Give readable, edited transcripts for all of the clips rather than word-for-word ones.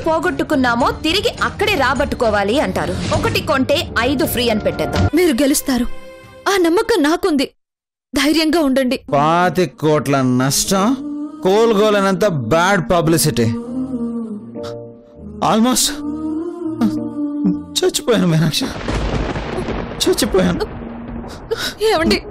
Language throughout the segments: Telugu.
పోగొట్టుకున్నామో తిరిగి అక్కడే రాబట్టుకోవాలి అంటారు. 1 కొంటే 5 ఫ్రీ అని పెట్టేద్దాం. మీరు గెలుస్తారు, ఆ నమ్మకం నాకుంది. ధైర్యంగా ఉండండి. 25 కోట్ల నష్టం, కోలుకోలేనంత బ్యాడ్ పబ్లిసిటీ. ఆల్మోస్ట్ చచ్చిపోయాను మీనాక్షి, చచ్చిపోయాను. ఏమండి?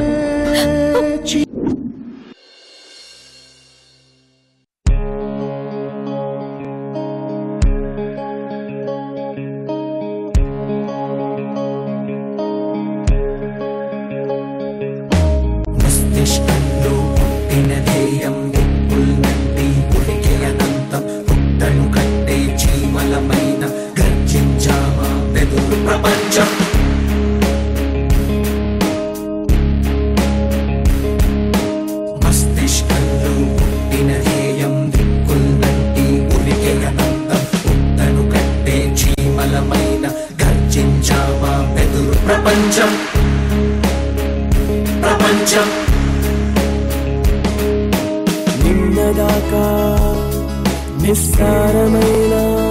నిన్నదాకా నిస్సారమైన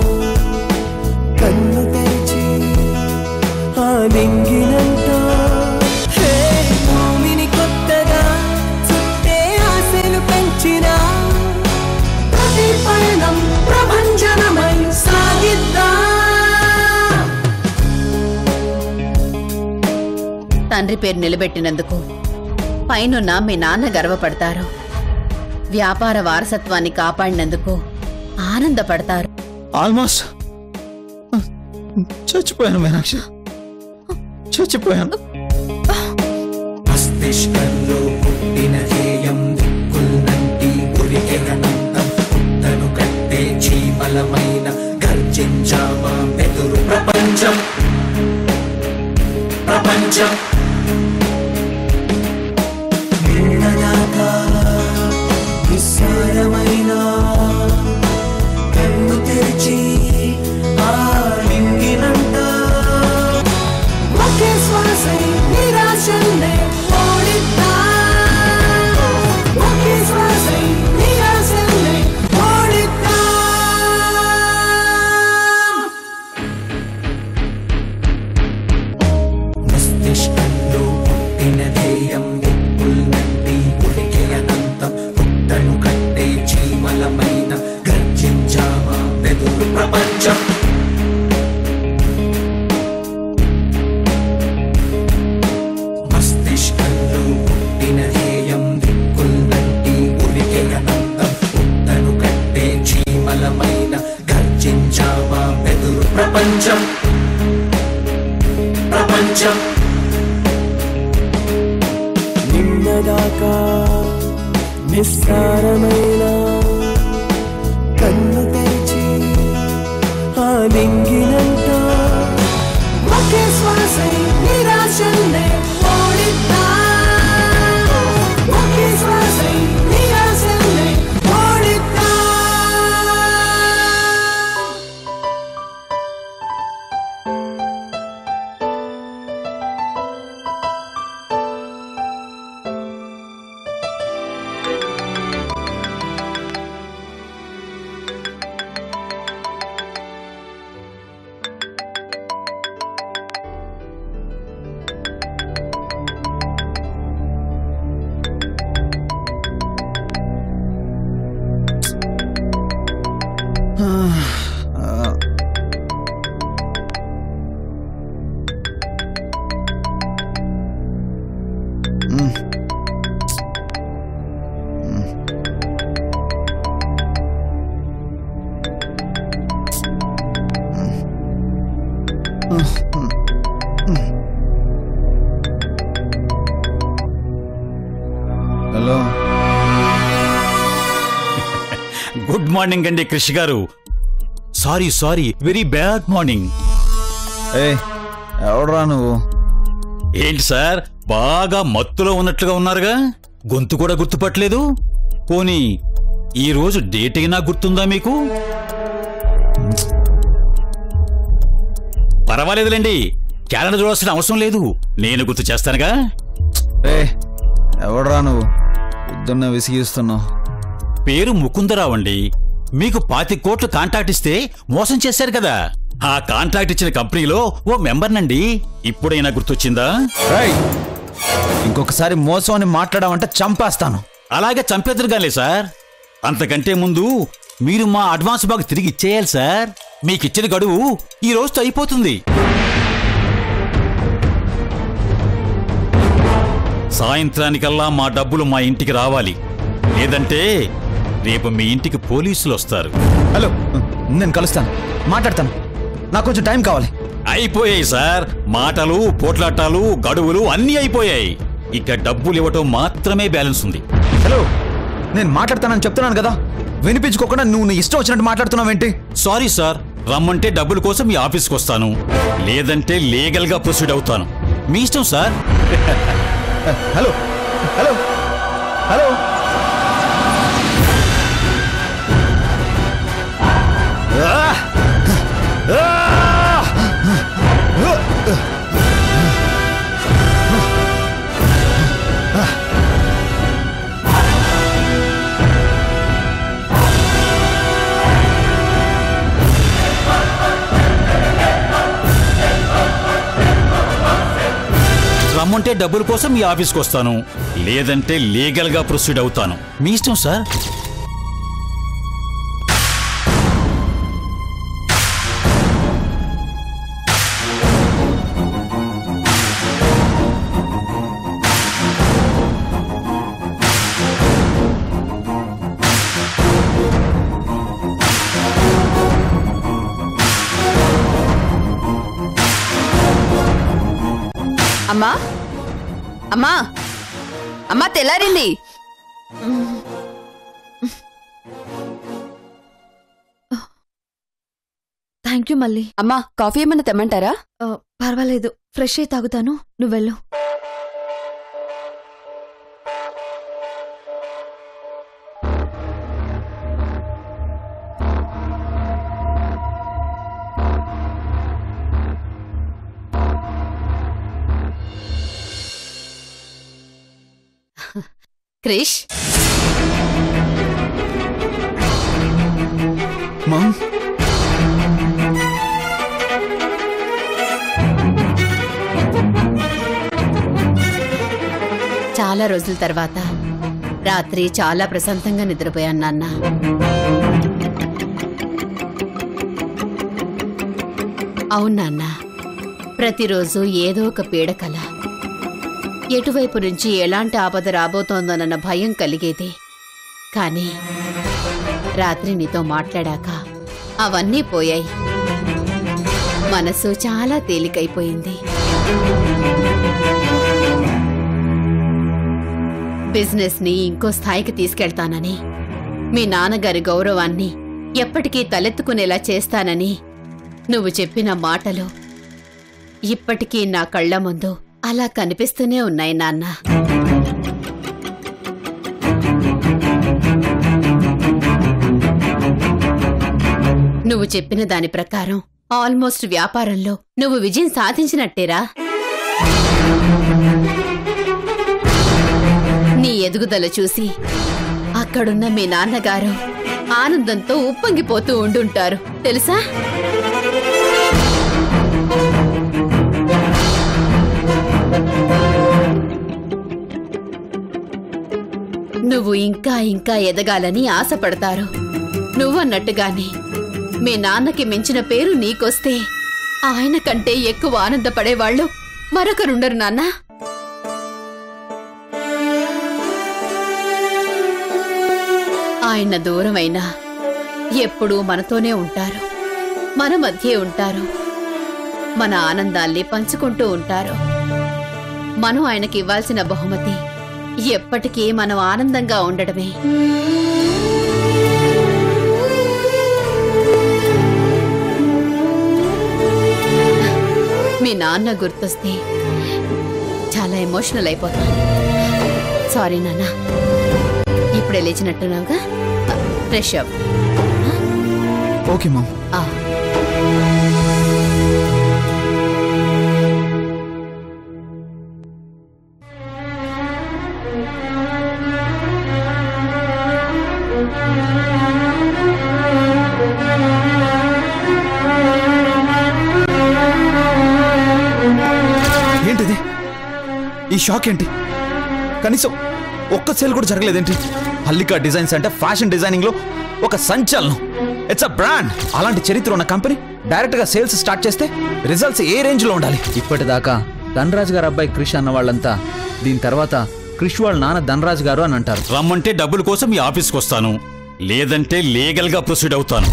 కన్ను తెరిచి ఆలింగినంట భూమిని కొత్తగా చుట్టే ఆశలు పెంచిన ప్రతిఫలం ప్రపంచమై సాగిద్దా. తండ్రి పేరు నిలబెట్టినందుకు పైనున్న మీ నాన్న గర్వపడతారు. వ్యాపార వారసత్వాన్ని కాపాడినందుకు ఆనందపడతారు. ఆల్మోస్ట్ చచ్చిపోయాను మీనాక్షి, చచ్చిపోయాను. మస్తిష్కంలో పుట్టిన ధ్యేయం దిక్కుల్నంటి ఉరికెగనంతం పుట్టను కట్టే చీమలమైన గర్జించామా బెదురు ప్రపంచం. ప్రపంచం నిన్నదాకా నిస్సారమైన కన్ను తెరిచి ఆలింగినంట ఒకే శ్వాసై నిరాశల్నే ఓడిద్దా. ఒకే శ్వాసై నిరాశల్నే ఓడిద్దా. మస్తిష్కంలో పుట్టిన ధ్యేయం దిక్కుల్నంటి ఉరికెగనంతం పుట్టను కట్టే చీమలమైన గర్జించామా బెదురు ప్రపంచం. మస్తిష్కంలో పుట్టిన ధ్యేయం దిక్కుల్నంటి ఉరికెగనంతం పుట్టను కట్టే చీమలమైన గర్జించామా బెదురు ప్రపంచం. ప్రపంచం నిన్నదాకా నిస్సారమైన కన్ను తెరిచి ఆలింగినంట ఒకే శ్వాసై నిరాశల్నే ఓడిద్దా. ఒకే శ్వాసై నిరాశల్నే ఓడిద్దా. హలో, గుడ్ మార్నింగ్ అండి కృషి గారు. Sorry very bad morning. ఎవడరా నువ్వు? ఏంటి సార్, బాగా మత్తులో ఉన్నట్లుగా ఉన్నారుగా, గొంతు కూడా గుర్తుపట్టలేదు. పోనీ ఈ రోజు డేట్ అయినా గుర్తుందా మీకు? పర్వాలేదులేండి, క్యాలెండర్ చూడాల్సిన అవసరం లేదు, నేను గుర్తు చేస్తానుగా. ఎవడరా నువ్వు? పొద్దున్న విసిగిస్తున్నావు. పేరు ముకుందరావు అండి, మీకు 25 కోట్లు కాంట్రాక్ట్ ఇస్తే మోసం చేశారు కదా, ఆ కాంట్రాక్ట్ ఇచ్చిన కంపెనీలో ఓ మెంబర్నండి. ఇప్పుడైనా గుర్తొచ్చిందా? ఇంకొకసారి మోసం అని మాట్లాడామంటే చంపేస్తాను. అలాగే చంపేద్దరుగాలే సార్. అంతకంటే ముందు మీరు మా అడ్వాన్స్ బాగా తిరిగి ఇచ్చేయాలి సార్. మీకిచ్చిన గడువు ఈ రోజుతో అయిపోతుంది. సాయంత్రానికల్లా మా డబ్బులు మా ఇంటికి రావాలి, లేదంటే రేపు మీ ఇంటికి పోలీసులు వస్తారు. హలో, నేను కలుస్తాను, మాట్లాడతాను. నాకు కొంచెం టైం కావాలి. అయిపోయాయి సార్. మాటలు, పోట్లాటాలు, గడువులు అన్నీ అయిపోయాయి. ఇక డబ్బులు ఇవ్వటం మాత్రమే బ్యాలెన్స్ ఉంది. హలో, నేను మాట్లాడతానని చెప్తున్నాను కదా, వినిపించుకోకుండా నువ్వు నీ ఇష్టం వచ్చినట్టు మాట్లాడుతున్నావేంటి? Sorry sir. రమ్మంటే డబ్బుల కోసం మీ ఆఫీస్కి వస్తాను, లేదంటే లీగల్ గా ప్రొసీడ్ అవుతాను. మీ ఇష్టం సార్. హలో హలో హలో రమ్మంటే డబ్బుల కోసం మీ ఆఫీస్కి వస్తాను, లేదంటే లీగల్ గా ప్రొసీడ్ అవుతాను. మీ ఇష్టం సార్. అమ్మా అమ్మా అమ్మా, తెల్లారింది. థ్యాంక్ యూ మళ్ళీ. అమ్మా, కాఫీ ఏమన్నా తెమ్మంటారా? పర్వాలేదు, ఫ్రెష్ అయి తాగుతాను, నువ్వెళ్ళు. క్రిష్, మామ్, చాలా రోజుల తర్వాత రాత్రి చాలా ప్రశాంతంగా నిద్రపోయాను నాన్న. అవును నాన్న, ప్రతిరోజు ఏదో ఒక పీడకల, ఎటువైపు నుంచి ఎలాంటి ఆపద రాబోతోందోనన్న భయం కలిగేది. కానీ రాత్రి నీతో మాట్లాడాక అవన్నీ పోయాయి. మనసు చాలా తేలికైపోయింది. బిజినెస్ ని ఇంకో స్థాయికి తీసుకెళ్తానని, మీ నాన్నగారి గౌరవాన్ని ఎప్పటికీ తలెత్తుకునేలా చేస్తానని నువ్వు చెప్పిన మాటలు ఇప్పటికీ నా కళ్ళ ముందు అలా కనిపిస్తూనే ఉన్నాయి నాన్న. నువ్వు చెప్పిన దాని ప్రకారం ఆల్మోస్ట్ వ్యాపారంలో నువ్వు విజయం సాధించినట్టేరా. నీ ఎదుగుదల చూసి అక్కడున్న మీ నాన్నగారు ఆనందంతో ఉప్పొంగిపోతూ ఉండుంటారు తెలుసా. నువ్వు ఇంకా ఇంకా ఎదగాలని ఆశపడతారు. నువ్వన్నట్టుగానే మీ నాన్నకి మించిన పేరు నీకొస్తే ఆయన కంటే ఎక్కువ ఆనందపడేవాళ్లు మరొకరుండరు నాన్న. ఆయన దూరమైనా ఎప్పుడూ మనతోనే ఉంటారు, మన మధ్యే ఉంటారు, మన ఆనందాల్ని పంచుకుంటూ ఉంటారు. మనం ఆయనకి ఇవ్వాల్సిన బహుమతి ఎప్పటికీ మనం ఆనందంగా ఉండడమే. మీ నాన్న గుర్తొస్తే చాలా ఎమోషనల్ అయిపోతాను. సారీ నాన్న. ఇప్పుడే లేచినట్టున్నావుగా, ఫ్రెష్ అప్. Okay mom. ఈ షాక్ ఏంటి? కనీసం ఒక్క సేల్ కూడా జరగలేదేంటి? హల్లికా డిజైన్స్ అంటే ఫ్యాషన్ డిజైనింగ్ లో ఒక సంచలనం. It's a brand. అలాంటి చరిత్ర ఉన్న కంపెనీ డైరెక్ట్ గా సేల్స్ స్టార్ట్ చేస్తే రిజల్ట్స్ ఏ రేంజ్ లో ఉండాలి? ఇప్పటిదాకా ధనరాజ్ గారు అబ్బాయి క్రిష్ అన్న వాళ్ళంతా దీని తర్వాత క్రిష్ వాళ్ళ నాన్న ధనరాజ్ గారు అని అంటారు. రమ్మంటే డబ్బుల కోసం మీ ఆఫీస్కి వస్తాను, లేదంటే లీగల్ గా ప్రొసీడ్ అవుతాను.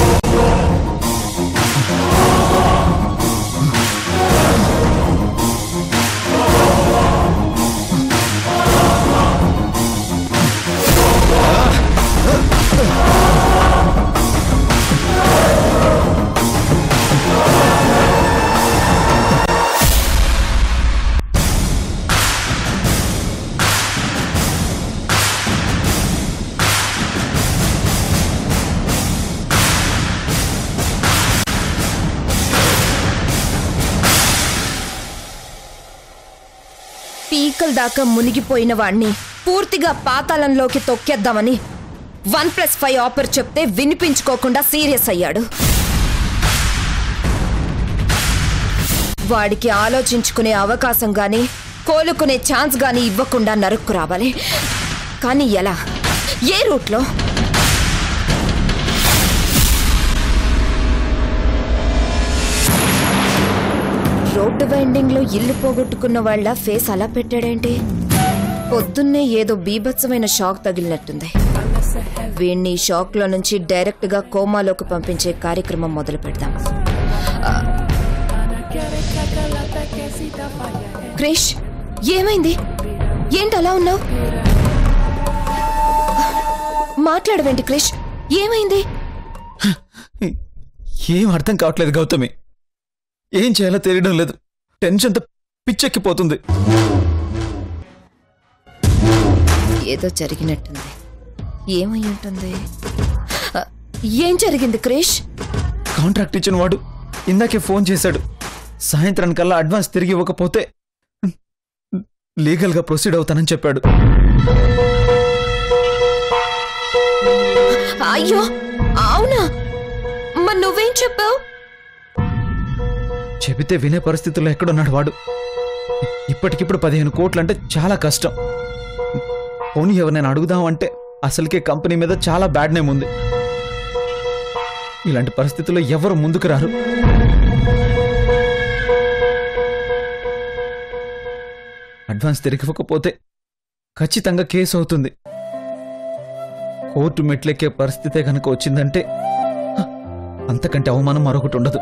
పీకల దాకా మునిగిపోయిన వాణ్ణి పూర్తిగా పాతాళంలోకి తొక్కేద్దామని 1+5 ఆఫర్ చెప్తే వినిపించుకోకుండా సీరియస్ అయ్యాడు. వాడికి ఆలోచించుకునే అవకాశం గాని కోలుకునే ఛాన్స్ గాని ఇవ్వకుండా నరుక్కు రావాలి. కానీ ఎలా? ఏ రూట్లో? రోడ్డు వైండింగ్ లో ఇల్లు పోగొట్టుకున్న వాళ్ళ ఫేస్ అలా పెట్టాడేంటి? పొద్దున్నే ఏదో బీభత్సమైన షాక్ తగిలినట్టుంది. వీణ్ణి షాక్ లో నుంచి డైరెక్ట్ గా కోమాలోకి పంపించే కార్యక్రమం మొదలు పెడదాం. క్రిష్, ఏమైంది? ఏంటి అలా ఉన్నావు? మాట్లాడవేంటి క్రిష్? ఏమైంది? ఏం అర్థం కావట్లేదు గౌతమి. ఏం చేయాలో తెలియడం లేదు. టెన్షన్తో పిచ్చెక్కిపోతుంది. ఏదో జరిగినట్టుంది. ఏమై ఉంటుంది? ఏం జరిగింది క్రిష్? కాంట్రాక్ట్ ఇచ్చిన వాడు ఇందాకే ఫోన్ చేశాడు. సాయంత్రానికల్లా అడ్వాన్స్ తిరిగి ఇవ్వకపోతే లీగల్ గా ప్రొసీడ్ అవుతానని చెప్పాడు. అయ్యో, అవునా? మరి నువ్వేం చెప్పావు? చెబితే వినే పరిస్థితుల్లో ఎక్కడున్నాడు వాడు? ఇప్పటికిప్పుడు 15 కోట్లంటే చాలా కష్టం. పోనీ ఎవరినైనా అడుగుదామంటే అసలుకే కంపెనీ మీద చాలా బ్యాడ్ నేమ్ ఉంది. ఇలాంటి పరిస్థితుల్లో ఎవరు ముందుకు రారు. అడ్వాన్స్ తిరిగివ్వకపోతే ఖచ్చితంగా కేసు అవుతుంది. కోర్టు మెట్లెక్కే పరిస్థితే కనుక వచ్చిందంటే అంతకంటే అవమానం మరొకటి ఉండదు.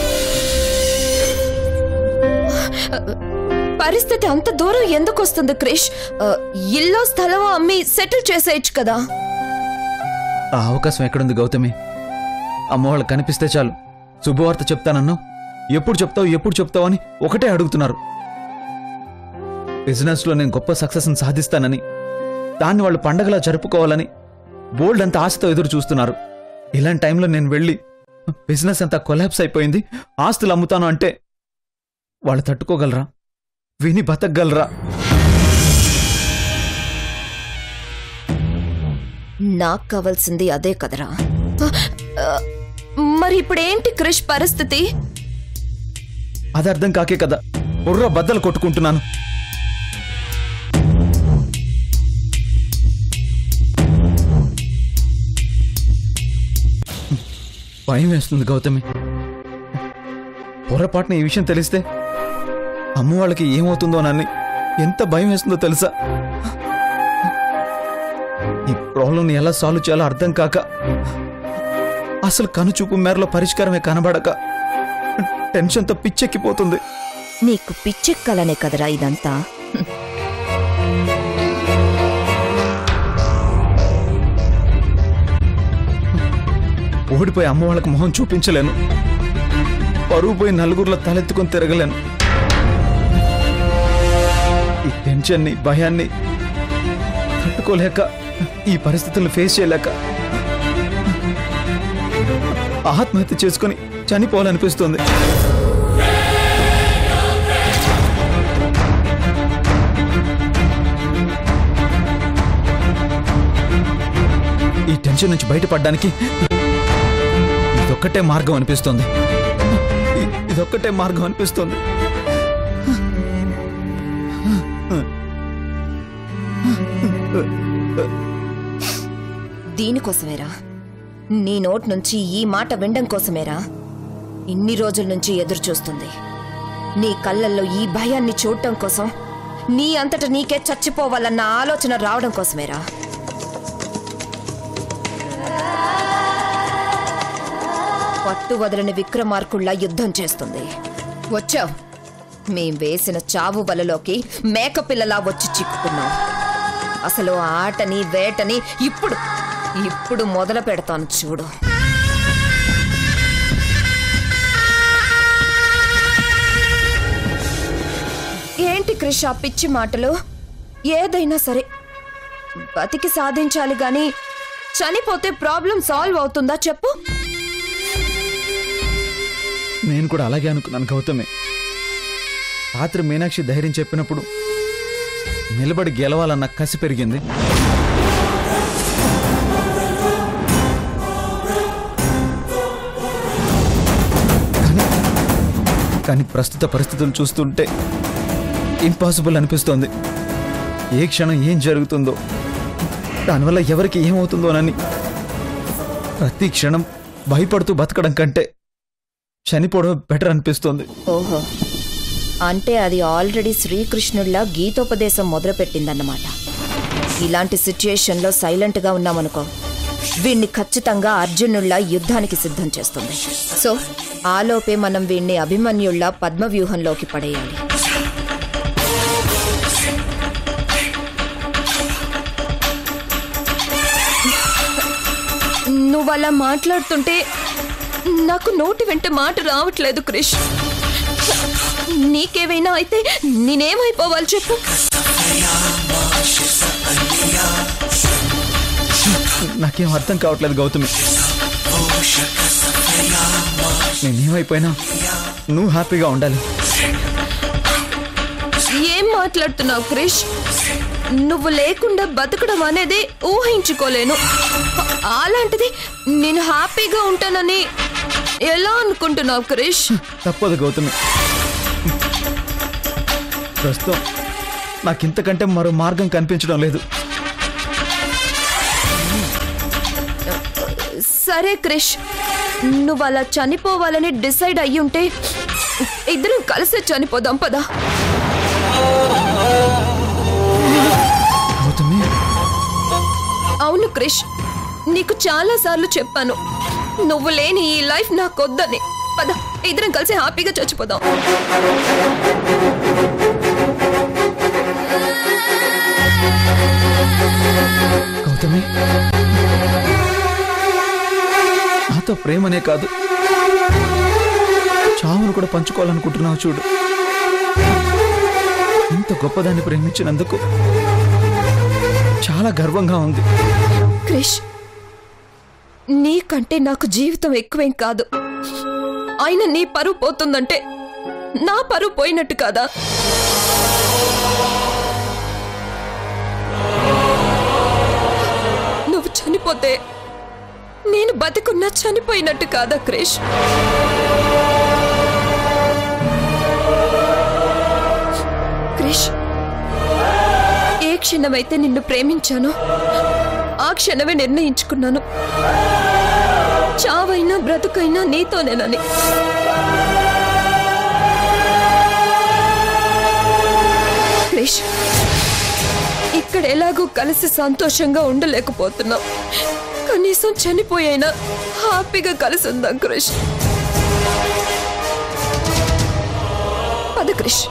పరిస్థితి అంత దూరం ఎందుకు వస్తుంది క్రిష్? ఇల్లు స్థలం అమ్మి సెటిల్ చేసేయచ్చు కదా. ఆ అవకాశం ఎక్కడుంది గౌతమి? అమ్మ వాళ్ళు కనిపిస్తే చాలు శుభవార్త చెప్తానన్ను. ఎప్పుడు చెప్తావు అని ఒకటే అడుగుతున్నారు. బిజినెస్ లో నేను గొప్ప సక్సెస్ సాధిస్తానని, దాన్ని వాళ్ళు పండగలా జరుపుకోవాలని బోల్డ్ అంత ఆశతో ఎదురు చూస్తున్నారు. ఇలాంటి టైంలో నేను వెళ్ళి బిజినెస్ అంతా కొలాప్స్ అయిపోయింది, ఆస్తులు అమ్ముతాను అంటే వాళ్ళు తట్టుకోగలరా? విని బతకగలరా? నాకు కావాల్సింది అదే కదరా. మరి ఇప్పుడు ఏంటి క్రిష్ పరిస్థితి? అది అర్థం కాకే కదా బుర్ర బద్దలు కొట్టుకుంటున్నాను. భయం వేస్తుంది గౌతమి. పొరపాటున ఈ విషయం తెలిస్తే అమ్మ వాళ్ళకి ఏమవుతుందోనని ఎంత భయం వేస్తుందో తెలుసా? ఈ ప్రాబ్లంని ఎలా సాల్వ్ చేయాలో అర్థం కాక, అసలు కనుచూపు మేరలో పరిష్కారమే కనబడక టెన్షన్తో పిచ్చెక్కిపోతుంది. నీకు పిచ్చెక్కాలనే కదరా ఇదంతా. ఓడిపోయి అమ్మ వాళ్ళకి మొహం చూపించలేను. పరువు పోయి నలుగురిలో తలెత్తుకొని తిరగలేను. ఈ టెన్షన్ని, భయాన్ని తట్టుకోలేక, ఈ పరిస్థితులను ఫేస్ చేయలేక ఆత్మహత్య చేసుకుని చనిపోవాలనిపిస్తుంది. ఈ టెన్షన్ నుంచి బయటపడడానికి ఇదొక్కటే మార్గం అనిపిస్తుంది. ఇదొక్కటే మార్గం అనిపిస్తుంది. దీనికోసమేరా, నీ నోటి నుంచి ఈ మాట వినడం కోసమేరా ఇన్ని రోజుల నుంచి ఎదురు చూస్తుంది. నీ కళ్ళల్లో ఈ భయాన్ని చూడటం కోసం, నీ అంతట నీకే చచ్చిపోవాలన్న ఆలోచన రావడం కోసమేరా. పట్టు వదలని విక్రమార్కుల్లా యుద్ధం చేస్తుంది. వచ్చావు, మేం వేసిన చావు వలలోకి మేకపిల్లలా వచ్చి చిక్కుకున్నావు. అసలు ఆటని వేటని ఇప్పుడు మొదలు పెడతాను చూడు. ఏంటి క్రిష్ ఆ పిచ్చి మాటలు? ఏదైనా సరే బతికి సాధించాలి గాని చనిపోతే ప్రాబ్లం సాల్వ్ అవుతుందా చెప్పు? నేను కూడా అలాగే అనుకున్నాను గౌతమి. రాత్రి మీనాక్షి ధైర్యం చెప్పినప్పుడు నిలబడి గెలవాలన్న కసి పెరిగింది. కానీ ప్రస్తుత పరిస్థితులు చూస్తుంటే ఇంపాసిబుల్ అనిపిస్తోంది. ఏ క్షణం ఏం జరుగుతుందో, దానివల్ల ఎవరికి ఏమవుతుందోనని ప్రతి క్షణం భయపడుతూ బతకడం కంటే చనిపోవడం బెటర్ అనిపిస్తోంది. ఓహో, అంటే అది ఆల్రెడీ శ్రీకృష్ణుడిలా గీతోపదేశం మొదలుపెట్టిందన్నమాట. ఇలాంటి సిచ్యుయేషన్లో సైలెంట్గా ఉన్నామనుకో, వీణ్ణి ఖచ్చితంగా అర్జునుడిలా యుద్ధానికి సిద్ధం చేస్తుంది. సో ఆలోపే మనం వీణ్ణి అభిమన్యుళ్లా పద్మవ్యూహంలోకి పడేయాలి. నువ్వలా మాట్లాడుతుంటే నాకు నోటి వెంట మాట రావట్లేదు క్రిష్. నీకేమైనా అయితే నేనేమైపోవాలి చెప్పు? నాకేం అర్థం కావట్లేదు గౌతమి. నేనేమైపోయినా నువ్వు హ్యాపీగా ఉండాలి. ఏం మాట్లాడుతున్నావు క్రిష్? నువ్వు లేకుండా బతకడం అనేది ఊహించుకోలేను. అలాంటిది నేను హ్యాపీగా ఉంటానని ఎలా అనుకుంటున్నావు క్రిష్? తప్పదు గౌతమి. ప్రస్తుతం నాకింతకంటే మరో మార్గం కనిపించడం లేదు. సరే క్రిష్, నువ్వు అలా చనిపోవాలని డిసైడ్ అయ్యుంటే ఇద్దరం కలిసే చనిపోదాం పదా. గౌతమి, అవును క్రిష్, నీకు చాలా సార్లు చెప్పాను నువ్వు లేని ఈ లైఫ్ నాకొద్దని. పద, ఇద్దరం కలిసి హ్యాపీగా చచ్చిపోదాం. గౌతమి, నాతో ప్రేమనే కాదు, చావును కూడా పంచుకోవాలనుకుంటున్నావు చూడు. ఇంత గొప్పదాన్ని ప్రేమించినందుకు చాలా గర్వంగా ఉంది. క్రిష్, నీకంటే నాకు జీవితం ఎక్కువేం కాదు. అయినా నీ పరువు పోతుందంటే నా పరువు పోయినట్టు కాదా? నువ్వు చనిపోతే నేను బతికున్నా చనిపోయినట్టు కాదా క్రిష్? క్రిష్, ఏ క్షణమైతే నిన్ను ప్రేమించానో ఆ క్షణమే నిర్ణయించుకున్నాను, చావైనా బ్రతుకైనా నీతోనేనని. క్రిష్, ఇక్కడ ఎలాగూ కలిసి సంతోషంగా ఉండలేకపోతున్నాం. కనీసం చనిపోయినా హ్యాపీగా కలిసి ఉందాం క్రిష్. పద క్రిష్.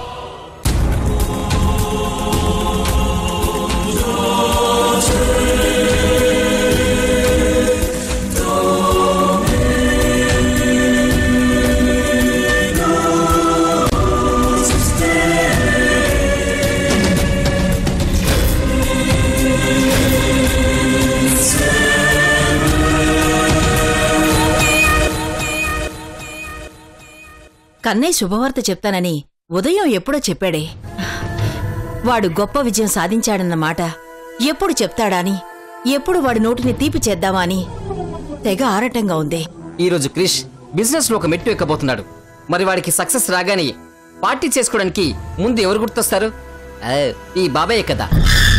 కన్నయ్య శుభవార్త చెప్తానని ఉదయం ఎప్పుడో చెప్పాడే. వాడు గొప్ప విజయం సాధించాడన్నమాట ఎప్పుడు చెప్తాడా అని, ఎప్పుడు వాడి నోటిని తీపి చేద్దామా అని తెగ ఆరాటంగా ఉంది. ఈరోజు క్రిష్ బిజినెస్ లో ఒక మెట్టు ఎక్కబోతున్నాడు. మరి వాడికి సక్సెస్ రాగానే పార్టీ చేసుకోవడానికి ముందు ఎవరు గుర్తొస్తారు? ఈ బాబాయ్ కదా.